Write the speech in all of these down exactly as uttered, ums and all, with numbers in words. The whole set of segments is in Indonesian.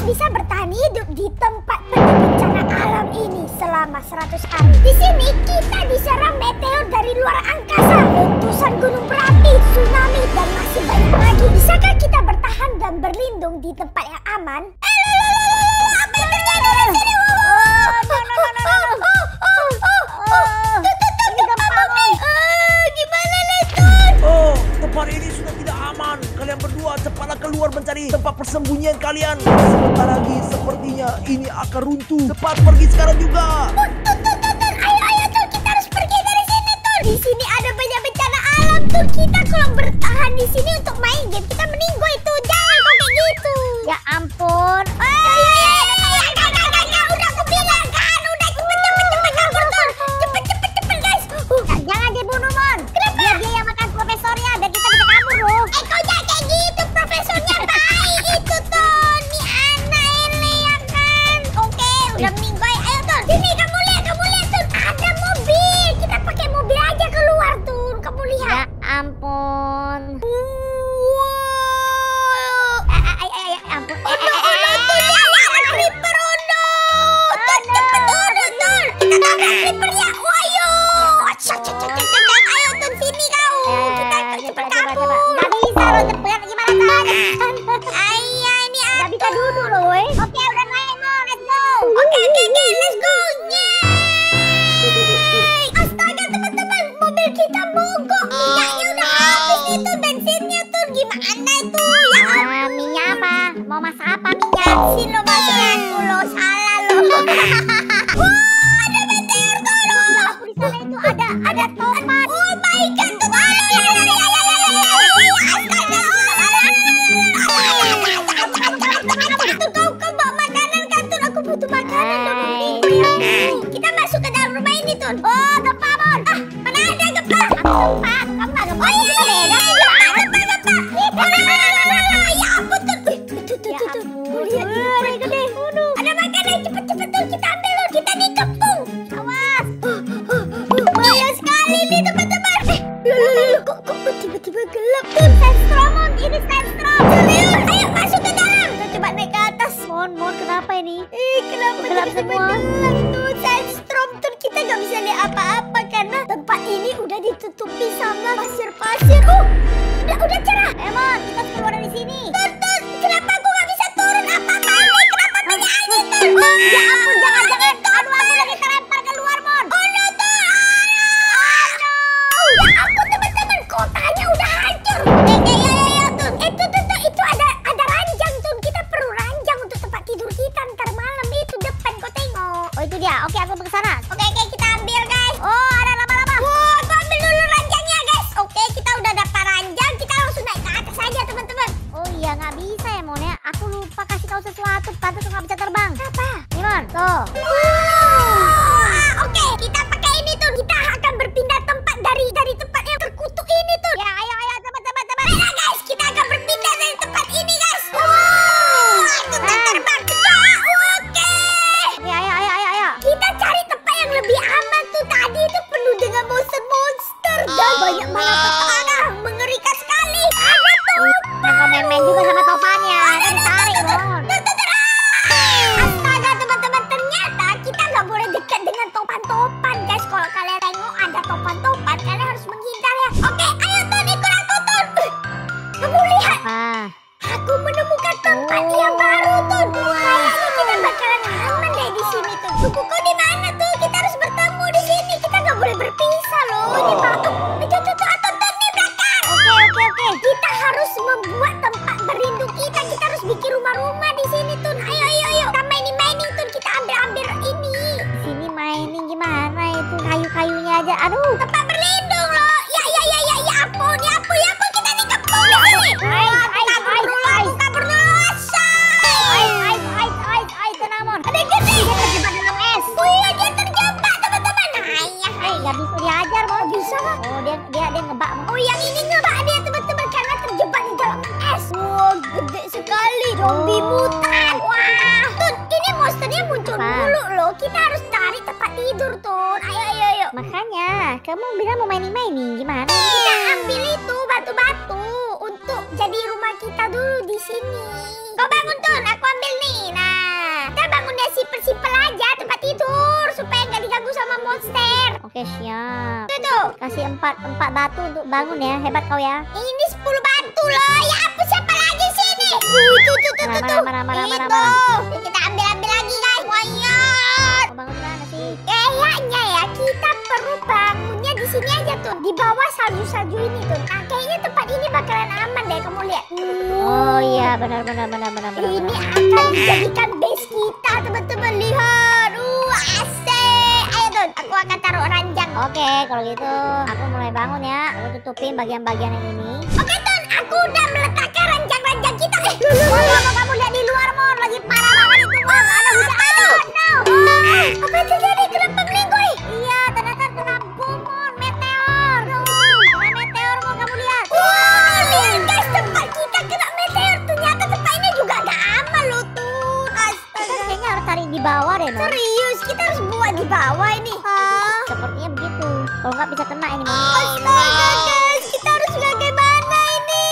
bisa bertahan hidup di tempat penuh bencana alam ini selama seratus hari. Di sini kita diserang meteor dari luar angkasa, letusan gunung berapi, tsunami, dan masih banyak lagi. Bisakah kita bertahan dan berlindung di tempat yang aman? Eh, apa yang terjadi di sini? Tempat ini sudah tidak aman. Kalian berdua cepatlah keluar mencari tempat persembunyian kalian. Sebentar lagi sepertinya ini akan runtuh. Cepat pergi sekarang juga. Tun, tun, tun, tun, tun. Ayo, ayo, Tun. Kita harus pergi dari sini, Tun. Di sini ada banyak bencana alam, Tun. Kita kalau bertahan di sini untuk main game, kita meninggoy, Tun. Jangan kok kayak gitu. Ya ampun. Udah aku bilang kan. Udah cepet, cepet, cepet kabur, Tun. Cepet, cepet, cepet, guys. Uh. Jangan dibunuh, Mon. Kenapa? Biar dia yang makan profesornya, biar kita bisa kabur loh. Eh, kau jangan kayak gitu. Profesornya baik itu, Tun. Nih anak ini ya kan. Oke, udah meninggoy. Ayo, Tun. Sini, kamu lihat, kamu lihat, Tun. Ada mobil. Kita pakai mobil aja keluar, Tun. Kamu lihat. Ya ampun. Wow. Eh, eh, eh, eh, ampun. Eh, eh, eh, eh. Creeper, oh no. Tun, cepet, udah, Tun. Kita tabrak creepernya. Ayo. Cak, cak, cak, cak, cak. Ayo, Tun, sini kau. Kita cepet kabur. Nggak bisa loh, cepet. Gimana caranya? Ayah, ini Nggak aku. bisa duduk loh, weh. Oke, udah naik, Mon. Let's go. Oke, oke, oke. Let's go. Yeay. Astaga, teman-teman. Mobil kita mogok. Minyaknya udah habis itu. Bensinnya, Tun. Gimana itu? Ya ampun. Ah, minyak apa? Mau masak apa minyak? Bensin lo, masih aku lo. Salah lo. Wah, ada meteor, tolong. Aku di sana itu ada ada tomat. Oh my god, tuh ada ya ya ya ya ya ya. Itu kau kau bawa makanan kan, Tun? Aku butuh makanan dong. Kita masuk ke dalam rumah ini, Tun. Oh, gempa, Mon. Ah, mana ada gempa? Gempa, gempa, gempa. Oh iya iya iya. Gempa, gempa, gempa. Ya ampun, Tun. Tuh, tuh, tuh, Ya tuh, tuh. ampun. Lihat, Wih, gede. ada makanan, cepet cepet, Tun. Kita ambil, Tun. Kita dikepung. Awas. Bahaya sekali nih, teman-teman. Eh, loh, loh, loh, kok, kok, kok tiba-tiba gelap, Tun? Sandstorm, Mon. Ini sandstorm. Ayo, ayo masuk ke dalam. Kita coba naik ke atas. Mon, Mon, kenapa ini? Eh, kenapa Gelap tiba-tiba semua. gelap, Tun? Sandstorm, Tun. Kita nggak bisa lihat apa-apa karena tempat ini udah ditutupi sama pasir-pasir. Oh, udah, udah cerah. Eh, Mon, kita harus keluar dari sini. Tun, Tun, kenapa aku nggak bisa turun? Apa balik? Kenapa banyak angin, Tun? Oh, Ya ampun, jangan, jangan. Aduh, aku lagi terlempar keluar, Mon. Oh no, Tun! Ah, no! Ya ampun, teman-teman, kotanya udah hancur. Eh, eh, ya, ya, ya, Tun. Eh, Tun, Tun, Tun, itu ada ada ranjang, Tun. Kita perlu ranjang untuk tempat tidur kita ntar malam. Itu depan, kau tengok. Oh, itu dia. Oke, aku ke sana. Oke, oke, kita ambil, guys. Oh, ada laba-laba. Wah, aku ambil dulu ranjangnya, guys. Oke, kita udah dapat ranjang. Kita langsung naik ke atas aja, teman-teman. Oh iya, nggak bisa ya, Mon ya. Aku lupa kasih tahu sesuatu. Pantas nggak bisa terbang. Apa? Nih, Mon. Tuh. Wah, oke, kita pakai ini, Tun. Kita akan berpindah tempat dari dari tempat yang terkutuk ini, Tun. Ya, ayo, ayo, teman-teman, teman. Ayo guys, kita akan berpindah dari tempat ini, guys. Wow, itu terbang. Oke. Ya, ayo, ayo, ayo, ayo. Kita cari tempat yang lebih aman tuh. Tadi itu penuh dengan monster-monster dan banyak malapetaka. Mengerikan sekali. Ada tuh. Nah, kau main-main juga sama topannya. Kan tarik, Mon. Astaga, teman-teman, ternyata kita nggak boleh dekat dengan topan-topan, guys. Kalau kalian tengok ada topan-topan, kalian harus menghindar ya. Oke, ayo, Tun, ikut aku, Tun. Kamu lihat, Ah. aku menemukan tempat yang baru, Tun. Kayaknya kita bakalan aman deh di sini, Tun. Buku kau di mana, tuh? Kita harus bertemu di sini. Kita nggak boleh berpisah loh. Ini Pak. Itu tuh tuh, Tun, Tun, di belakang. Oke, oke, oke. Kita harus membuat tempat berlindung kita. Kita harus bikin rumah-rumah di sini, Tun. Ayo, ayo, ayo. Kita mining-mining, Tun. Kita ambil-ambil ini. Sini mining gimana itu kayu-kayunya aja. Aduh. Tempat berlindung loh. Ya, ya, ya, ya, ya ampun, ya ampun, ya ampun. Kita dikepung di sini. Hai, Wah, hai, kabur hai, dulu, hai. aku kabur dulu. Say. Ais, ais, ais, ais, ais, tenang, Mon. Ada yang gede. Dia terjebak dalam es. Oh iya, dia terjebak, teman-teman. Ayah, Hai, nggak bisa diajar, Mon. bisa nggak? Oh, dia dia dia ngebak, Mon. Oh, yang ini ngebak dia, teman-teman, karena terjebak di dalam es. Wah, gede sekali. Zombie mutan. Wah, Tun, ini monsternya muncul Apa? dulu loh. Kita harus cari tempat tidur, Tun. Ayo, ayo, ayo. Makanya, kamu bilang mau mining-mining gimana? Kita ambil itu batu-batu untuk jadi rumah kita dulu di sini. Kau bangun Tun, aku ambil nih. Nah, kita bangunnya simpel-simpel aja tempat tidur supaya nggak diganggu sama monster. Oke, siap. Tuh tuh. Kasih empat empat batu untuk bangun ya. Hebat kau ya. Ini sepuluh batu loh. Ya ampun, siapa lagi sini? Uh, tuh tuh tuh tuh Mana, tuh. mana, mana, mana, Itu. mana. Kita ambil-ambil lagi guys. Wayat. Mau bangun mana sih? Kayaknya ya kita perlu bangunnya di sini aja tuh, di bawah salju-salju ini tuh. Nah, kayaknya tempat ini bakalan aman deh, kamu lihat. Oh iya, benar benar benar benar benar. Ini benar. akan dijadikan base kita, teman-teman. Lihat. Uh, asik. Ayo Tun, aku akan taruh ranjang. Oke, kalau gitu aku mulai bangun ya. Aku tutupin bagian-bagian yang ini. Oke Tun, aku udah meletakkan ranjang-ranjang kita. Eh, dulu. Mau kamu lihat di luar Mon, lagi parah banget itu Mon. Ada hujan air. No. Apa yang terjadi? Kenapa melingkui? Iya, ternyata kena bom Mon, meteor. Kena meteor Mon, kamu lihat. Wah, lihat guys, tempat kita kena meteor. Ternyata tempat ini juga gak aman loh Tun. Kita Astaga. kayaknya harus cari di bawah deh, Mon. Serius, kita harus buat di bawah ini. Hah? Sepertinya begitu. Kalau nggak bisa kena ini, Mon. Astaga guys, kita harus bagaimana ini?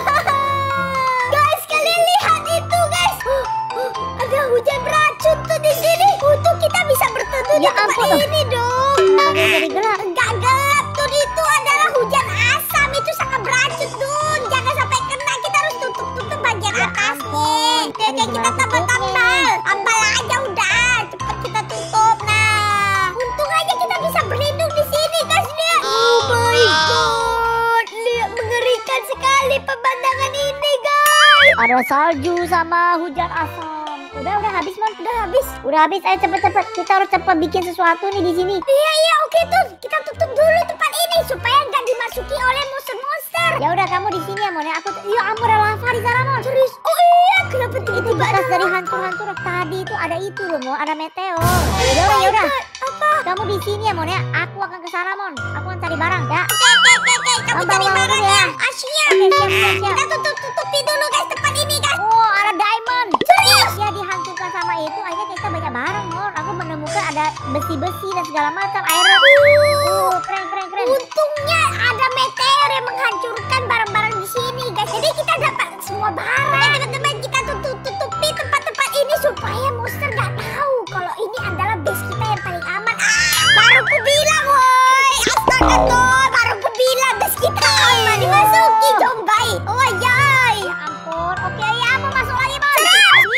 Guys, kalian lihat itu guys. Ada hujan beracun tuh di sini. Untuk kita bisa berteduh di Ya tempat ampun. ini dong. Kenapa dia jadi gelap? Enggak gelap tuh, itu adalah hujan asam. Itu sangat beracun tuh. Jangan sampai kena, kita harus tutup-tutup bagian Ya atasnya. ampun. Oke, Ini oke, kita gimana tambal-tambal. Tambal aja udah. Cepet kita tutup. Nah, untung aja kita bisa berlindung di sini guys. Lihat. Oh my god. Lihat, mengerikan sekali pemandangan ini guys. Ada salju sama hujan asam. Udah, udah habis, Mon. Udah habis. Udah habis. Ayo cepet-cepet. Kita harus cepet bikin sesuatu nih di sini. Iya, iya, oke tuh. Kita tutup dulu tempat ini supaya nggak dimasuki oleh monster-monster. Ya udah, kamu di sini ya, Mon. Ya, aku ya ampun, ada lava di sana, Mon. Serius? Oh iya, kenapa Itu tiba-tiba bekas ada dari lava? hantu-hantu tadi itu ada itu loh, Mon. Ada meteor. Ya udah, ya udah. Apa? Kamu di sini ya, Mon ya. Aku akan ke sana, Mon. Aku akan cari barang, ya. Oke, oke, oke, oke. Kamu Abang, cari abang, barangnya. ya. Asyik. Oke, siap, siap, siap. Kita tutup-tutupi dulu guys tempat ini guys. Oh, ada diamond. Serius? Ya dihancurkan sama itu, akhirnya kita banyak barang, Mon. Aku menemukan ada besi-besi dan segala macam. Iron. Oh, keren, keren, keren. Untungnya ada meteor yang menghancurkan barang-barang di sini guys. Jadi kita dapat semua barang. Oke teman-teman, kita tutup tutupi tempat-tempat ini supaya monster nggak tahu kalau ini adalah base kita yang paling aman. Ah, baru ku bilang woi. Astaga tuh, baru ku bilang base kita aman. Dimasuki Jombai. Oh yay. Ya ampun. Oke, ya aku masuk lagi, Mon. Iya.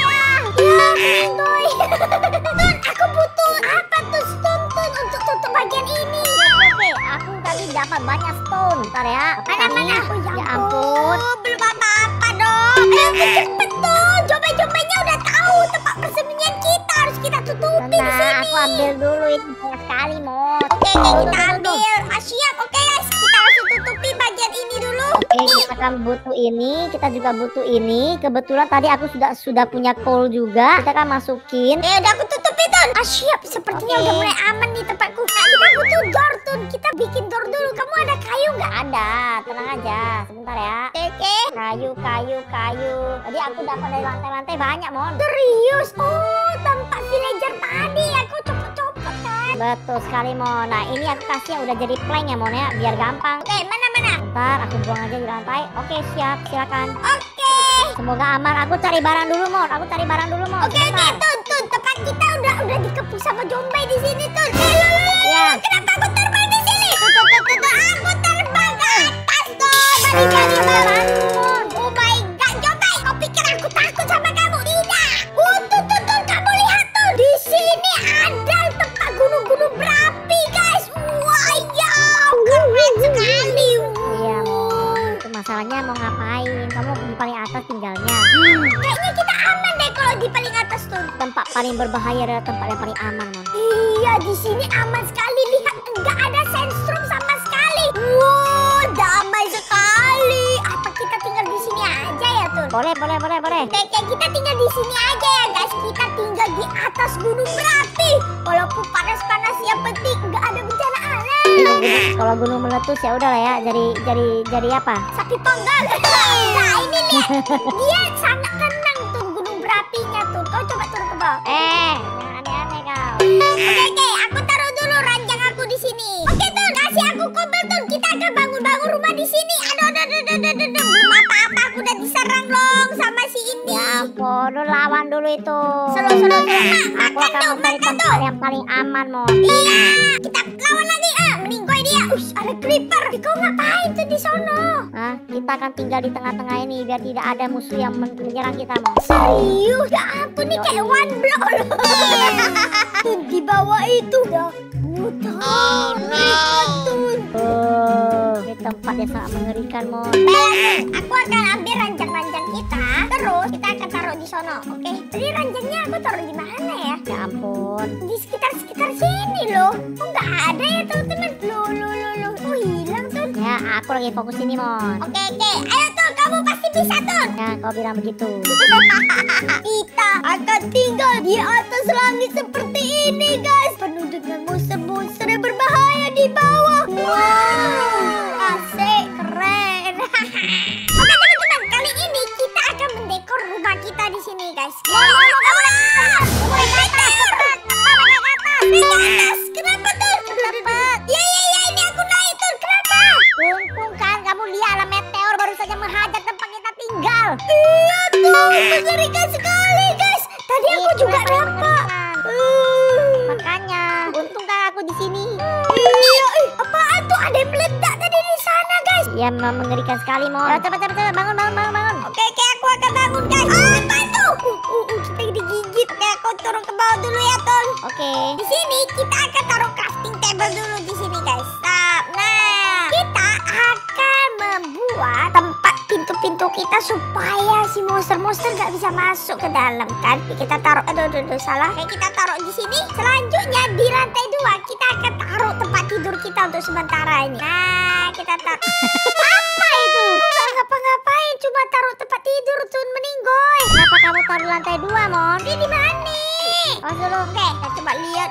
Ya, Minggoy. Tun, aku butuh apa tuh stone Tun untuk tutup bagian ini. Oke, oke. Aku tadi dapat banyak stone. Bentar ya. Mana-mana? Ini. Oh, Ya ampun. belum apa-apa dong. Ayo cepet tuh. Jombai-jombainya udah tahu tempat persembunyian kita. Harus kita tutupin di Bentar, sini. aku ambil dulu ini banyak sekali, Mon. Oke, oke, Tuh, kita tuh, tuh, tuh. ambil. Ah, siap. Oke guys, kita harus tutupi bagian ini dulu. Oke, kita akan butuh ini, kita juga butuh ini. Kebetulan tadi aku sudah sudah punya coal juga. Kita akan masukin. Eh, udah aku tutupin Tun. Ah, siap. Sepertinya Oke. udah mulai aman nih tempatku. Nah, kita butuh door Tun. Kita bikin door dulu. Kamu ada kayu nggak? Ada, tenang aja. Sebentar ya. Oke, oke. Kayu, kayu, kayu. Tadi aku dapat dari lantai-lantai banyak, Mon. Serius? Oh, tempat villager tadi aku copot-copot kan. Betul sekali, Mon. Nah, ini aku kasih yang udah jadi plank ya, Mon ya, biar gampang. Oke, mana-mana? Bentar, aku buang aja di lantai. Oke, siap. Silakan. Oke. Semoga aman. Aku cari barang dulu, Mon. Aku cari barang dulu, Mon. Oke, oke, Sebentar. Tun, Tun, tempat kita udah udah dikepung sama Jombai di sini, Tun. Eh, lo, lo, lo, Iya. kenapa aku terbang di sini? Tuh, tuh, tuh, tuh, tuh, aku terbang ke atas, Tun. Balik-balik, balik. Oh my god, Jombai, kau pikir aku takut sama kamu? Tidak. Oh, tuh, tuh, tuh, kamu lihat tuh. Di sini ada tempat gunung-gunung berapi, guys. Wah, ya, keren sekali. Iya, Mon. Itu masalahnya mau ngapain? Kamu di paling atas tinggalnya. Kayaknya kita aman deh kalau di paling atas, Tun. Tempat paling berbahaya adalah tempat yang paling aman, Mon. Iya, di sini aman sekali. Lihat, enggak ada sandstorm sama sekali. Wow, damai sekali. Apa kita tinggal di sini aja ya, Tun? Boleh, boleh, boleh, boleh. Kayaknya kita tinggal di sini aja ya, guys. Kita tinggal di atas gunung berapi. Walaupun panas-panas, yang penting enggak ada bencana alam. Kalau gunung, kalau gunung meletus ya udah lah ya. Jadi, jadi, jadi apa? Sapi panggal. Nah, ini lihat. Dia sangat tenang tuh gunung berapinya tuh. Kau coba turun ke bawah. Eh, jangan aneh-aneh kau. Oke, oke, aku taruh dulu ranjang aku di sini. Oke, Tun, kasih aku kobel, Tun. Kita akan bangun-bangun rumah di sini. Aduh, aduh, aduh, aduh, aduh, aduh. Belum apa-apa, aku udah diserang loh sama si ini. Ya ampun, ampun, lu lawan dulu itu. Selo, selo, selo. Aku akan mencari tempat yang paling aman, Mon. Iya, kita lawan lagi. Ah, meninggoy dia. Ush, ada creeper. Kau ngapain tuh di sono? Hah? Kita akan tinggal di tengah-tengah ini biar tidak ada musuh yang men- menyerang kita, Mon. Serius? Ya ampun, nih kayak one block loh. Tuh, di bawah itu udah mudah. Oh no. Oh, ini tempat yang sangat mengerikan, Mon. Baik, aku akan ambil ranjang-ranjang kita. Terus kita akan taruh di sono, oke? Jadi ranjangnya aku taruh di mana ya? Ya ampun. Di sekitar-sekitar sini loh. Oh nggak ada ya teman-teman. Loh, loh, loh, loh. Oh hilang tuh. Ya, aku lagi fokus ini, Mon. Oke, oke. Ayo tuh, kamu pasti bisa tuh. Ya, kau bilang begitu. Kita akan tinggal di atas langit seperti ini, guys. Penuh dengan monster-monster yang berbahaya di bawah. Wow, asik, keren. Oke teman-teman, kali ini kita akan mendekor rumah kita di sini, guys. Wow, wow, wow. Meteor. Naik ke atas. Kenapa tuh? Kenapa? Ya, ya, ya. Ini aku naik tuh. Kenapa? Untung kan kamu lihat lah meteor baru saja menghajar tempat kita tinggal. Iya tuh, mengerikan sekali, guys. Tadi aku Itu juga yang paling nampak. mengerikan. Uh. Makanya, untung kan aku di ssini. Iya, eh, apaan tuh? Ada yang meledak tadi di sana, guys. Ya, memang mengerikan sekali, Mon. Ya, cepat, cepat, cepat, bangun, bangun, bangun, bangun. Oke, oke, aku akan bangun, guys. Ah, apa itu? Uh, uh, uh, kita digigit. Oke, aku turun ke bawah dulu ya, Ton. Oke. Di sini kita akan taruh crafting table dulu di sini, guys. Nah, nah, kita akan membuat tempat pintu-pintu kita supaya si monster-monster nggak bisa masuk ke dalam, kan? Kita taruh, aduh, aduh, aduh, salah. Oke, kita taruh di sini. Selanjutnya di lantai dua kita akan taruh tempat tidur kita untuk sementara ini. Nah, kita taruh. Apa itu? Nggak ngapa-ngapain, cuma taruh tempat tidur tuh meninggoy. Kenapa kamu taruh lantai dua, Mon? Ini di mana? Oh, dulu. Oke, kita coba lihat.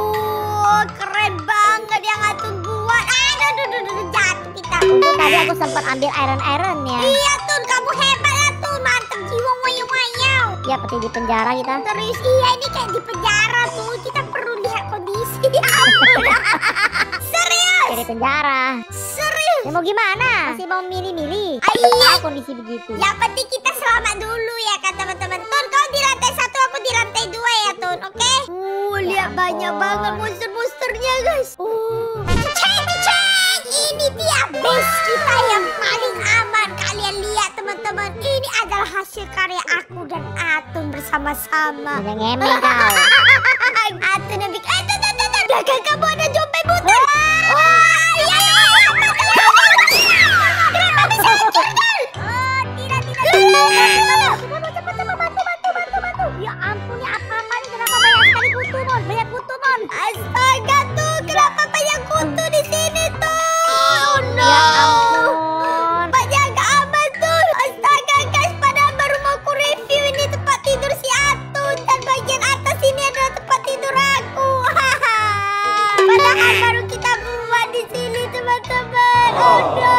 Uh, keren banget yang Atun buat. Aduh, aduh, aduh, aduh, jatuh kita. Untung tadi aku sempat ambil iron-iron ya. Iya, Tun, kamu hebat lah, Tun. Mantap jiwa wayang-wayang. Ya, seperti di penjara kita. Terus iya, ini kayak di penjara tuh. Kita perlu lihat kondisi. Ya ampun. Serius? Dari penjara. Serius? Ya mau gimana? Masih mau milih-milih. Ah, iya. Tahu kondisi begitu. Yang penting kita selamat dulu ya kan teman-teman. Tun, kau di lantai satu, aku di lantai dua ya, Tun. Oke? Uh, lihat banyak ampun. banget monster-monsternya, guys. Uh, cek, cek. Ini dia base kita yang paling aman. Kalian lihat teman-teman. Ini adalah hasil karya aku dan Atun bersama-sama. Jangan ngemeng kau. Atun yang bikin. Eh, Tun, Tun, Tun, Tun. Belakang kamu ada jompe buton. Wah, iya, iya, iya. Kenapa bisa hancur, Tun? Oh, tidak, tidak, tidak. Cepat, cepat, cepat, bantu, bantu, bantu, bantu. Ya ampun, ya apa-apa nih? Kenapa banyak sekali kutu, Mon? Banyak kutu, Mon. Astaga tuh, kenapa banyak kutu di sini tuh? Oh no. Ya ampun. Banyak gak aman tuh. Astaga guys, padahal baru mau aku review ini tempat tidur si Atun. Dan bagian atas ini adalah tempat tidur aku. Padahal baru kita buat di sini teman-teman. Oh no.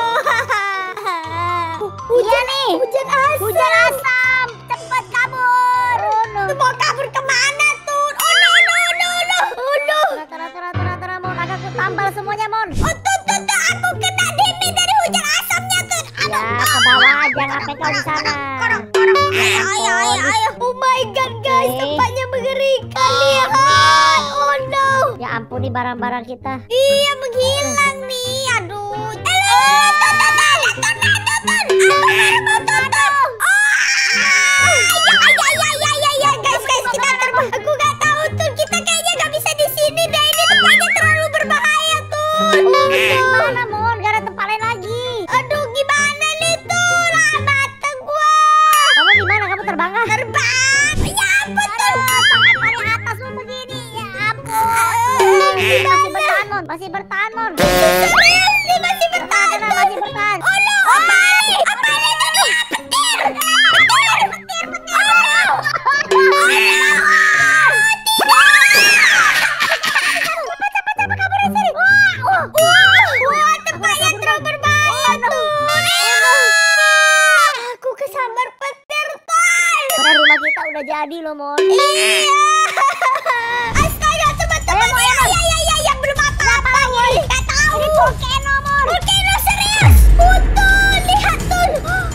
Hujan Iya nih. Hujan asam. Hujan asam. Cepat kabur. Oh no. Mau kabur kemana tuh? Oh no, no, no, no. Oh no. Tera, tera, tera, tera, tera, Mon. Agak aku tambal semuanya, Mon. Oh tuh, tuh, tuh, aku kena demi dari hujan asamnya tuh. Ya, ke bawah aja, ngapain kau di sana? Korok, korok. Ayo, ayo, ayo, ayo. Oh my god, guys, Oke. tempatnya mengerikan. Lihat. Oh no. Ya ampun, nih barang-barang kita. Iya, menghilang nih. Aduh. Aduh, tuh, tuh, tuh, tuh, tuh, tuh, tuh. Aku mau tuh, tuh. Oh. Ya, ya, ya, ya, ya, ya, guys, guys, kita terbang. Aku gak tahu tuh, kita kayaknya gak bisa di sini deh. Ini tempatnya terlalu berbahaya tuh. Gimana, Mon? Gak ada tempat lain lagi. Aduh, gimana nih tuh? Lah, mata gua. Kamu di mana? Kamu terbang kah? Terbang. Ya ampun tuh. Sampai paling atas lu begini. Ya ampun. Masih bertahan, Mon. Masih bertahan, Mon. Serius nih, masih bertahan Tenang, tuh. masih bertahan. Oh no, apa ini? Apa ini tuh nih? Petir. Petir. Petir, petir. Oh no. Oh no. Tidak. Cepat, cepat, cepat kabur dari sini. Wah, wah, wah, tempatnya terlalu berbahaya tuh. Aku kesambar petir, Ton. Padahal rumah kita udah jadi loh, Mon. Iya. Astaga, teman-teman. Ya, ya, ya, ya, ya, belum apa-apa. Gak tahu. Ini volcano, Mon. Volcano serius. Betul, lihat tuh.